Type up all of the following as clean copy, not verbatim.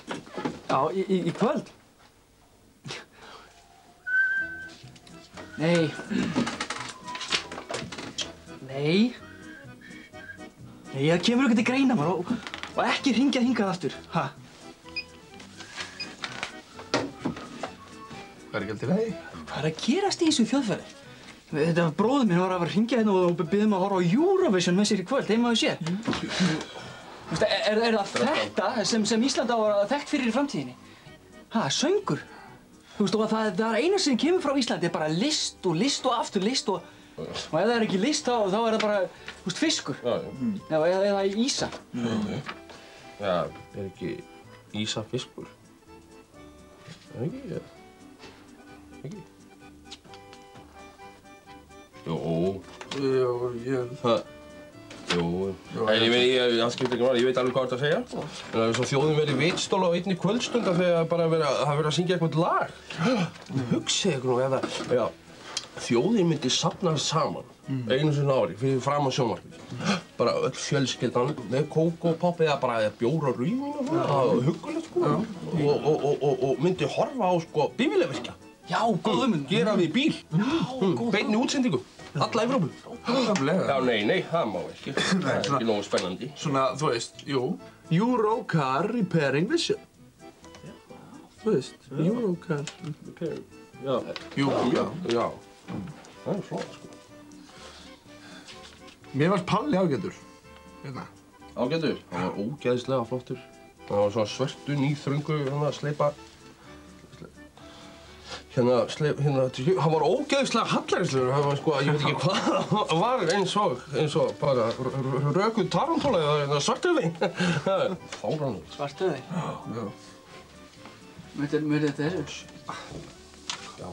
Já, í kvöld. Nei. Nei, það kemur ekki til greina bara og ekki hringja hingað aftur, ha? Hvað ekki alltaf leið? Hvað að gerast í þessu þjóðfæri? Þetta var bróðir minn var að hringja hérna og biðja mig að horfa á Eurovision með sér í kvöld, heima á sér. Er það þetta sem Ísland á að vera þekkt fyrir í framtíðinni? Ha, söngur? Þú veist, og það er eina sem kemur frá Íslandi, bara list og aftur list og ef það er ekki list þá er það bara, þú veist, fiskur. Eða ísa. Já, er ekki ísa fiskur? Er ekki? Ekki? Jó, en það skiptir ekki máli, ég veit alveg hvað þetta að segja. En það er svo þjóðin verið vitstól á einni kvöldstunda þegar bara það verið að syngja eitthvað lag. Hugsið ykkur nú eða þjóðin myndi safnast saman einu sinni á ári fyrir framan sjónvarpið. Bara öll fjölskyldan með kók og popp eða bara bjór og rauðvín og svona. Það var huggulegt sko. Og myndi horfa á sko bífélavirkja. Já, góð hugmynd. Gera við bíl. Beinni útsendingu. Alla Evrópu. Já, nei, það má ekki. Það er ekki nógu spennandi. Svona, þú veist, Eurocar Repairing Vision. Þú veist, Eurocar Repairing. Já. Já. Það er flott, sko. Mér varst Palli ágætur. Hérna. Ágætur? Hann var ógeðslega flottur. Hann var svona svörtu, nýþröngu, sleipa. Hann var ógeðslega hallærislegur, hann var sko, ég veit ekki hvað það var eins og bara rökuð tarantúla eða svartöðin. Fáránlegt. Svartöðin? Já. Mörðu þetta þessu? Já.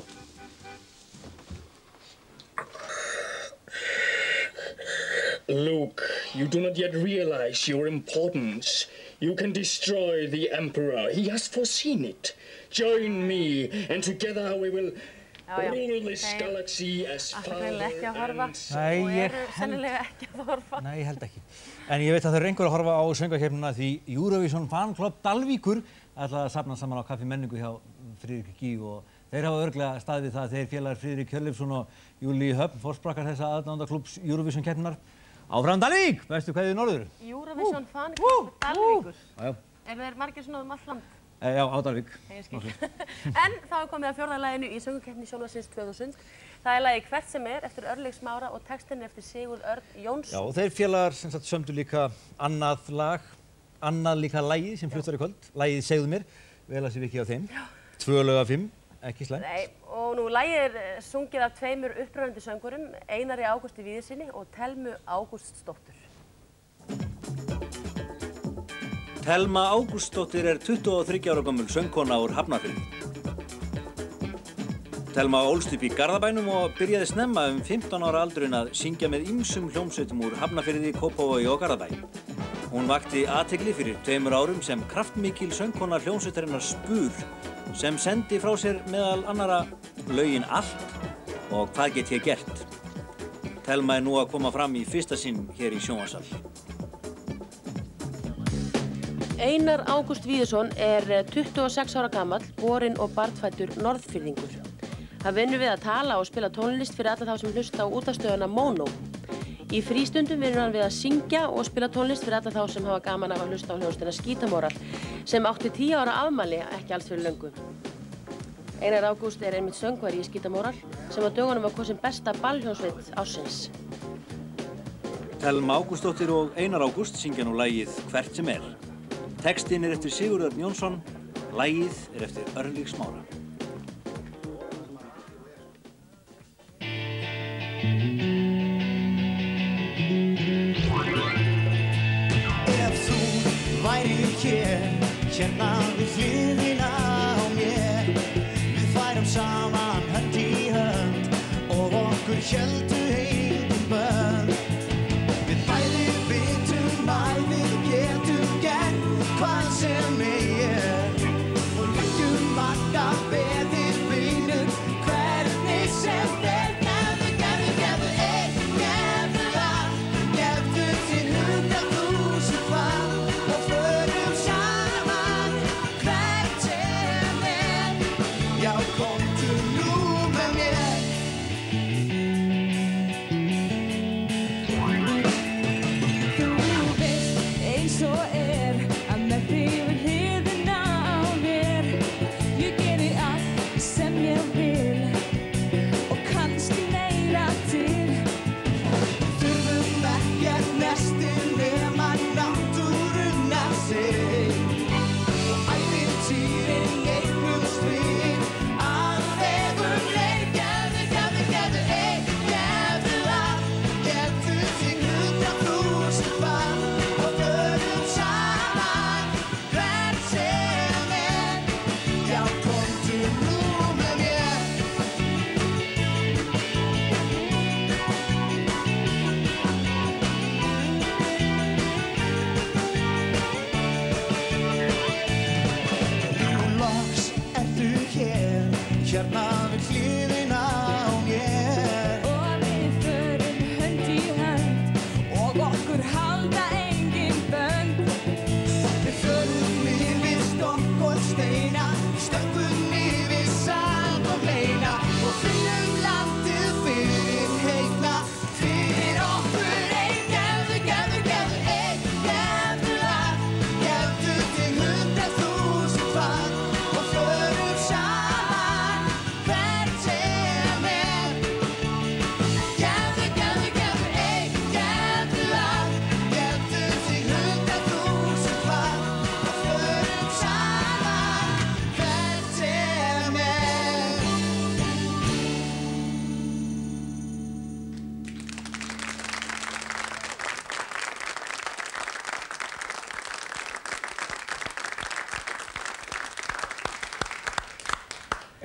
Luke, you do not yet realize your importance. You can destroy the Emperor. He has foreseen it. Join me, and together we will rule this galaxy as father and son. Nei, Og eru sennilega ekki að horfa. Nei, ég held ekki. En ég veit að það eru einhver að horfa á söngvakeppnina því Eurovision Fan Club Dalvíkur ætlaði að safna saman á Kaffi Menningu hjá Friðrik Gí og þeir hafa örugglega staðið við það að þeir félagar Friðrik Hjörleifsson og Júlíu Höfn forsprakkar þessa aðdáendaklúbbs Eurovision keppninnar. Áfram Dalvík! Bestu kveðjur norður. Eurovision Fan Club Dalvíkur. Já. Eru þeir margir svona allt land? Já, á Dalvík. Ég skil. En þá er komið að fjórða laginu í söngvakeppni Sjónvarpsins 2000. Það er lagið Hvert sem er eftir Örlyg Smára og textinn eftir Sigurð Örn Jónsson. Já, og þeir félagar sem sagt sömdu líka annað líka lagið sem flutt var í kvöld. Lagið Segðu mér, vel að sé vikið á þeim. 2 lög af 5, ekki slæmt. Nei, og nú lagið er sungið af 2 upprennandi söngurum, Einari Ágústi Víðirsyni og Thelmu Ágústsdóttur. Thelma Ágústsdóttir er 23 ára gömul söngkona úr Hafnarfirði. Thelma ólst upp í Garðabænum og byrjaði snemma 15 ára aldurinn að syngja með ýmsum hljómsveitum úr Hafnarfirði, Kópavogi og Garðabæ. Hún vakti athygli fyrir 2 árum sem kraftmikil söngkona hljómsveitarinnar Spur sem sendi frá sér meðal annara lögin Allt og Hvað get ég gert. Thelma er nú að koma fram í fyrsta sinn hér í sjónvarpssal. Einar Ágúst Víðirsson er 26 ára gamall, borinn og barnfæddur norðfirðingur. Hann vinnur við að tala og spila tónlist fyrir alla þá sem hlusta á útvarpsstöðina Mono. Í frístundum vinnur hann við að syngja og spila tónlist fyrir alla þá sem hafa gaman af að hlusta á hljómsveitina Skítamóral, sem átti 10 ára afmæli ekki alls fyrir löngu. Einar Ágúst er einmitt söngvari í Skítamóral sem á dögunum var kosin besta ballhljómsveit ársins. Thelma Ágústsdóttir og Einar Ágúst syngja nú lagið Hvert sem er. Textinn er eftir Sigurð Örn Jónsson, lagið er eftir Örlyg Smára. Ef þú værir hér, hérna við hliðina á mér, við færum saman hönd í hönd og okkur héldu engum bönd. Við bæði vitum að við getum gert hvað sem er og leggjum alltaf beðið beinum hvernig sem er. Gefðu til 100.000 fall og förum saman hvert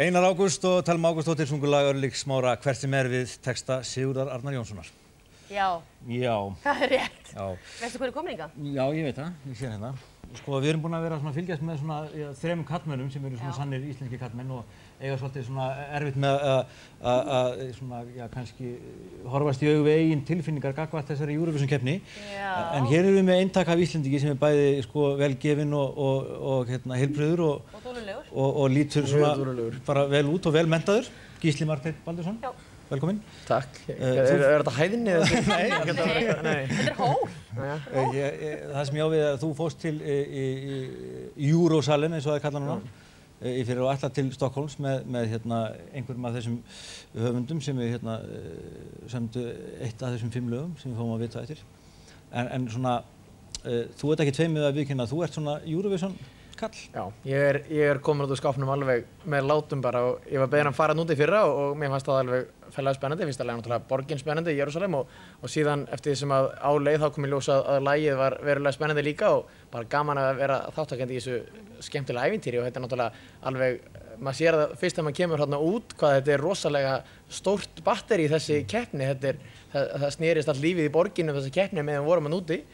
Einar Ágúst og Telma Ágústsdóttir sungu lag Örlygs Smára Hvert sem við texta Sigurðar Arnar Jónssonar. Já. Já. Það rétt. Já. Veistu hverju komin hingað? Já, ég veit það. Ég sé hérna. Sko, við erum búin að vera svona fylgjast með svona þremur karlmönnum sem eru svona sannir íslenski karlmenn og eiga svolítið svona erfitt með að svona, já, kannski horfast í augu við eigin tilfinningar gagnvart þessari Eurovision-keppni. En hér erum við með eintak af Íslendingi sem er bæði sko velgefinn og hérna heilbrigður og lítur svona bara vel út og vel menntaður. Gísli Marteinn Baldursson. Já. Velkomin. Takk. Er þetta hæðinni? Nei. Þetta er hól. Það sem ég á við að þú fórst til Eurosalinn eins og það er kallað núna í fyrir og ætla til Stockholms með hérna einhverjum af þessum höfundum sem við hérna semdu eitt af þessum 5 lögum sem við fáum að vita eftir. En svona, þú ert ekki tveimur að viðkynna, þú ert svona Eurovision kall. Já, ég er komin út úr skápnum alveg með látum bara og ég var beðinn að fara út í fyrra og mér fannst það alveg fellega spennandi. Fyrst alveg náttúrulega borgin spennandi í Jerúsalem og síðan eftir því sem að á leið þá kom ég ljós að lagið var verulega spennandi líka og bara gaman að vera þáttakandi í þessu skemmtilega ævintýri og þetta er náttúrulega alveg, maður sér það fyrst þegar maður kemur hérna út hvað þetta er rosalega stórt batteri í þessi keppni. Það snerist allt lífið í borginum þessi keppni meðan við vorum hann úti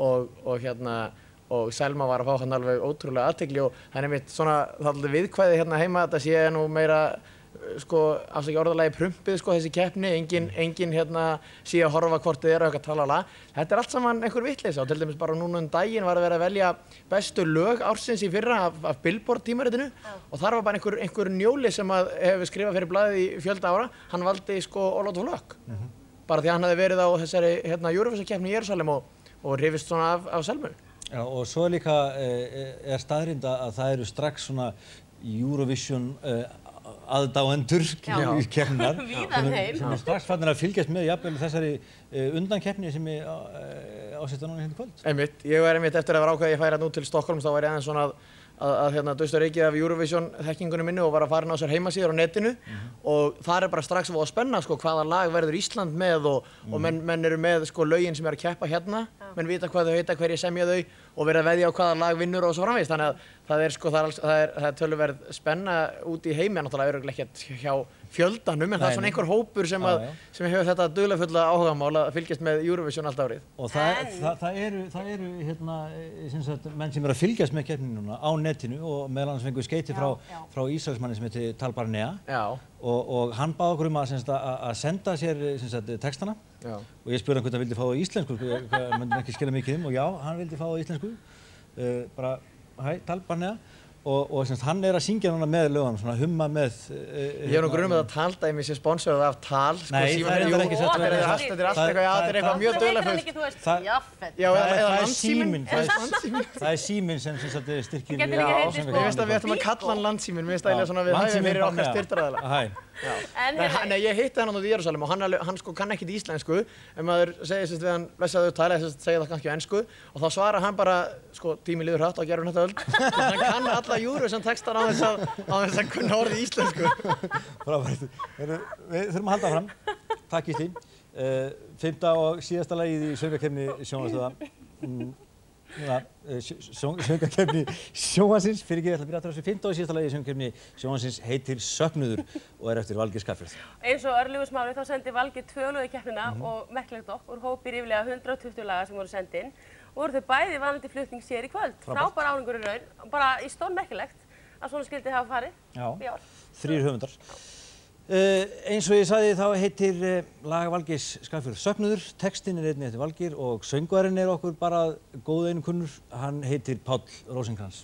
og Selma var að fá hann alveg ótrúlega athygli og það er mitt svona þáttúrulega viðkvæði hérna heima að þetta sé nú meira sko afsakið orðalagi prumpið sko þessi keppni, engin hérna sé að horfa hvort þið eru eitthvað tralala. Þetta er allt saman einhver vitleysa og til dæmis bara núna daginn var að vera að velja bestu lög ársins í fyrra af Billboard tímaritinu og þar var bara einhver njóli sem að hefur skrifað fyrir blaðið í fjölda ára, hann valdi sko All Out of Luck bara því að hann hafði verið á þessari hérna Eurovision-keppni í Jerúsalem og hrifist svona af Selmu. Já, og svo líka er staðreynd að það eru strax svona Eurovision aðdáendur í keppninar sem strax farnir að fylgjast með jafnvel þessari undankeppni sem er ásetta núna hérna í kvöld. Einmitt, ég var einmitt eftir að vera ákveðið ég færi nú til Stockholms þá var ég aðeins svona að hérna dösta reykið af Eurovision þekkingunum minni og var að fara inn á þessar heimasíður á netinu og það er bara strax að spenna sko hvaða lag verður Ísland með og menn eru með sko lögin sem er að keppa hérna, menn vita hvað þau heita, hverjir semja þau og verða að veðja á hvaða lag vinnur og svo framvegis, þannig að það er sko það er töluverð spenna út í heimi, náttúrulega örugglega ekkert hjá fjöldanum en það er svona einhver hópur sem hefur þetta dularfulla áhugamál að fylgjast með Eurovision allt árið. Og það eru hérna sem sagt menn sem eru að fylgjast með keppninu núna á netinu og meðal annars fengu skeyti frá Ísraelsmanni sem heitir Tal Barnea og hann bað okkur að senda sér textana og ég spurði hann hvort hann vildi fá það á íslensku, hann myndi ekki skilja mikið og já, hann vildi fá það á íslensku, bara hæ, Tal Barnea og hann er að syngja núna með lögunum, svona humma með Ég hef nú grunum að taldæmi sé sponsorað af Tal sko, Nei, það er ekki þetta er allt eitthvað mjög dularfullt eða Landsíminn Það er síminn sem styrkir Mér finnst að við ættum að kalla hann Landsíminn, mér finnst að við hæfum fyrir okkar styrktaraðila Nei, ég hitti hann út í Jerúsalem og hann sko kann ekkert íslensku en maður segir við hann blessaðu tala, segir það kannski á ensku og þá svarar hann bara, sko tíminn líður hratt á gerðum þetta öll hann kann alla Eurovision textana á þess að kunna orðið íslensku Frábært, við þurfum að halda fram Takk Gísli 5. og síðasta lagið í söngvakeppni sjónvarpsstöðva söngvakeppni sjónvarpsins fyrir ekki, ég ætla að byrja aftur á þessu 5. og síðasta lagið í söngvakeppni sjónvarpsins heitir Söknuður og er eftir Valgeir Skarfjörð. Eins og Örlygur Smári þá sendi Valgeir 2 lög í keppnina og merkilegt okkur hópir yfirlega 120 laga sem voru send inn og voru þau bæði vanandi flutning sér í kvöld. Frábær árangur í raun, bara í stórmerkilegt að svona skildi hafa farið í ár. 3 höfundar. Eins og ég sagði þá heitir lag Valgeirs Skarfjörð Söknuður, textinn er einnig eftir Valgeir og söngvarinn er okkur bara góð einu kunnur, hann heitir Páll Rósinkrans.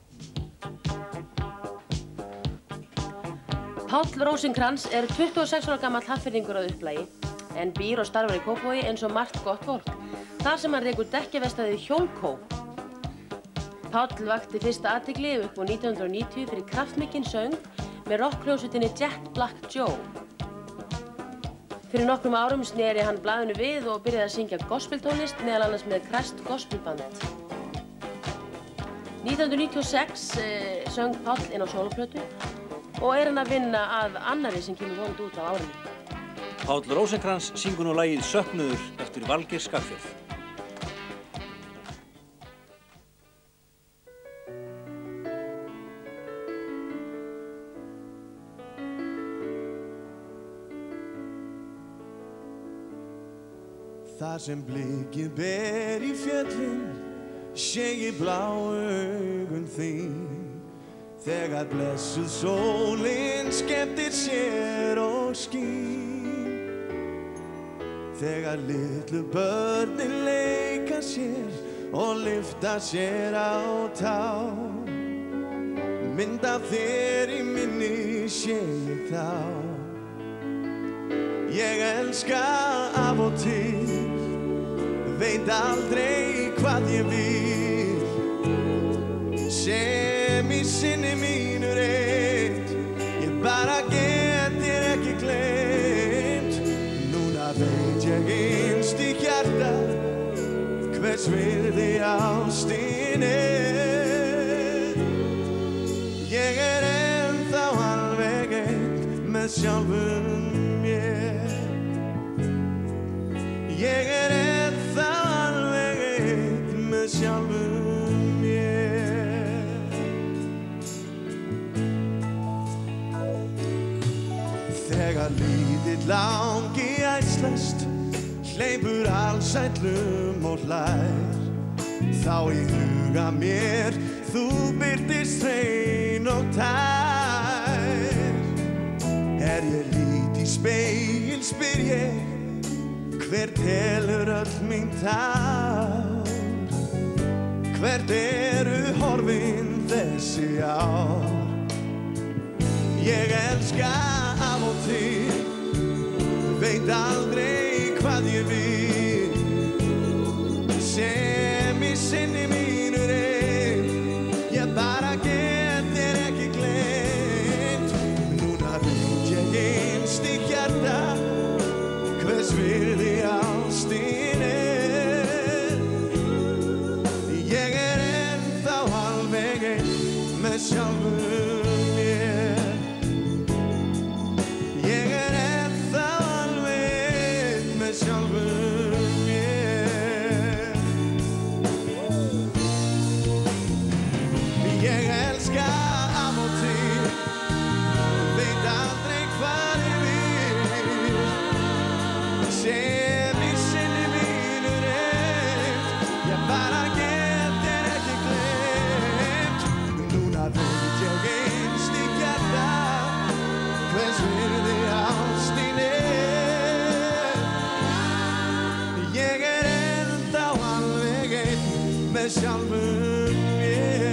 Páll Rósinkrans er 26 ára gamall Hafnfirðingur að upplagi en býr og starfar í Kópavogi eins og margt gott fólk, þar sem hann rekur dekkjaverkstæðið Hjólkó. Páll vakti fyrsta athygli upp á 1990 fyrir kraftmikinn söng með rockhljómsveitinni Jet Black Joe. Fyrir nokkrum árum sneri hann blaðinu við og byrjaði að syngja gospeltónlist meðal annars með Crest Gospel Band. 1996 söng Páll inn á sóloplötu og er hann að vinna að annarri sem kemur vonandi út á árinu. Páll Rósinkrans syngur nú lagið Söknuður eftir Valgeir Skarfjörð. Þar sem blikið ber í fjöllin, sé ég bláu augun þín. Þegar blessuð sólin skemmtir sér og skín. Þegar litlu börnin leika sér og lyfta sér á tá. Mynd af þér í minni sé ég þá. Ég elska af og til, veit aldrei hvað ég vil. Sem í sinni mínu reynd, ég bara get þér ekki gleymt. Núna veit ég innst í hjarta, hvers virði ástin er. Ég ennþá alveg einn með sjálfum mér. Ég ennþá alveg einn með sjálfum mér. Þegar lítill langi æslast, hleypur allsællum og hlær. Þá í huga mér þú birtist hrein og tær. Ég lít í spegil spyr ég, hver telur öll mín tár? Hvert eru horfin þessi ár? Ég elska af og til, veit aldrei hvað ég vil. Sem í sinni mínu reynd, ég bara get þér ekki gleymt. Núna veit ég innst í hjarta, hvers virði ástin er. Ég ennþá alveg einn með sjálfum mér. Ég ennþá alveg einn með sjálfum mér. Ég elska af og til, veit aldrei hvað ég vil. Sem í sinni mínu reynd, ég bara get þér ekki gleymt. Núna veit ég innst í hjarta, hvers virði ástin er. Ég ennþá alveg einn með sjálfum mér.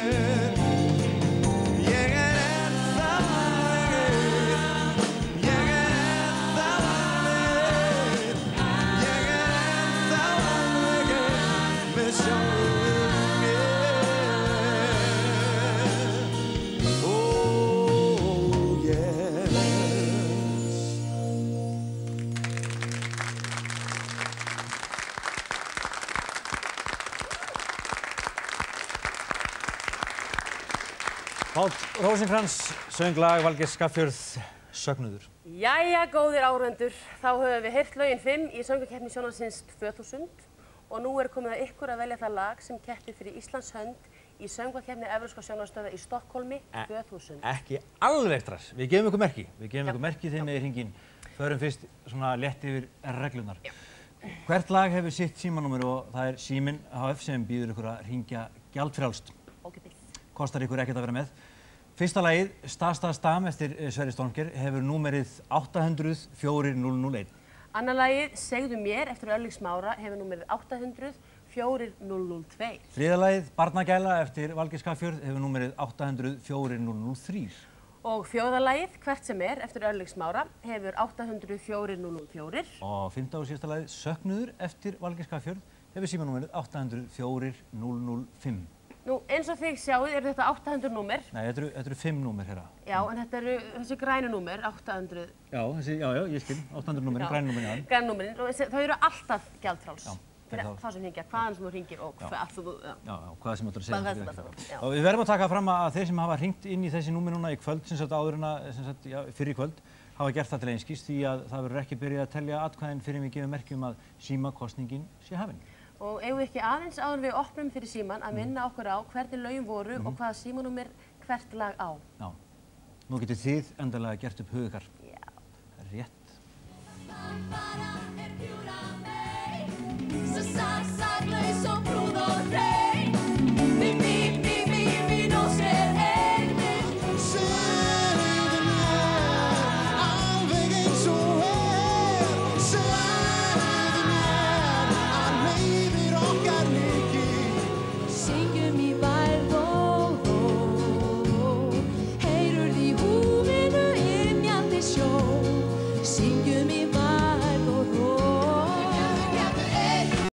Ég ennþá alveg einn, ég ennþá alveg einn, ég ennþá alveg einn með sjálfum mér. Oh yes. Páll Rósinkrans söng lag Valgeirs Skaffjörð, Söknuður. Jæja, góðir áhorfendur, þá höfum við heyrt lögin 5 í söngvakeppni Sjónvarpsins 2000 og nú er komið að ykkur að velja það lag sem keppir fyrir Íslands hönd í söngvakeppni Evrópska sjónvarpsstöðva í Stokkhólmi 2000. Ekki alveg strax, við gefum ykkur merki. Við gefum ykkur merki þegar með í hringinn. Förum fyrst svona létt yfir reglunar. Hvert lag hefur sitt símanúmer og það er Síminn HF sem býður ykkur að hringja gjaldfrjálst. Ókeypis. Kostar ykkur ekkert að vera með. Fyrsta lagið, Sta Sta Stam eftir Sverrir Stormger, hefur númerið 800 4001. Annar lagið, Segðu mér eftir Örlyg Smára, hefur númerið 800 4002. Þriðja lagið, Barnagæla eftir Valgeir Skaffjörð, hefur númerið 800 4003. Og fjórða lagið, Hvert sem er eftir Örlyg Smára, hefur 800 4004. Og fimmta og síðasta lagið, Söknuður eftir Valgeir Skaffjörð, hefur símanúmerið 800 4005. Nú, eins og þið sjáuð, eru þetta 800 númer. Nei, þetta eru 5 númer hérna. Já, en þetta eru þessi grænu númer, 800. Já, ég skil, 800 númerin, grænu númerin, já. Grænu númerin, og þau eru alltaf gjaldfrjáls. Já. Fyrir þá sem hringja, hvaðan sem þú hringir og hvað þú... Já, hvað sem þú ætlar að segja. Já. Og við verðum að taka fram að þeir sem hafa hringt inn í þessi númer núna í kvöld, sem sagt áður en að, fyrir í kvöld, hafa gert það til einskis því að það verður ekki byrjað að telja atkvæðin fyrir við gefum merki að símakosningin sé hafin. Og eigum við ekki aðeins áður við opnum fyrir síman að minna okkur á hvernig lögin voru og hvaða símanúmer hvert lag á. Já. Nú getið þið endanlega gert upp hug ykkar. Já. Rétt.